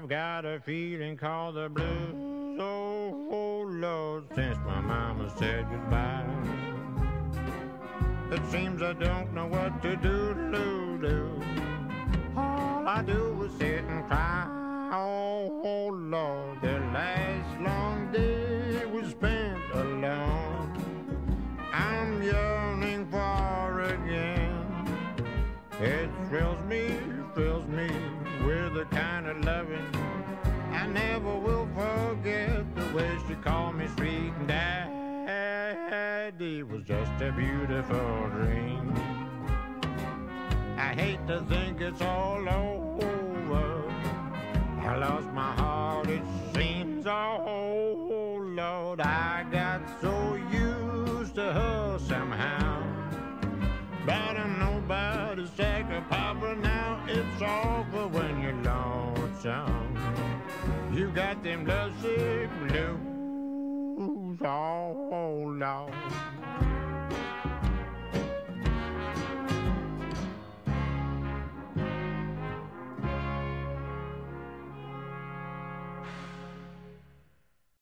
I've got a feeling called the blues. Oh, Lord, since my mama said goodbye. It seems I don't know what to do. All I do is sit and cry. Oh, Lord, the last long day was spent alone. I'm yearning for again. It fills me with the kind of loving I never will forget. The way she called me sweet daddy was just a beautiful dream. I hate to think it's all over. I lost my heart, it seems. Oh, Lord, I got so used to her somehow. But I'm nobody's second papa now. It's over when you're lonesome. You got them lovesick blues. Oh, Lord.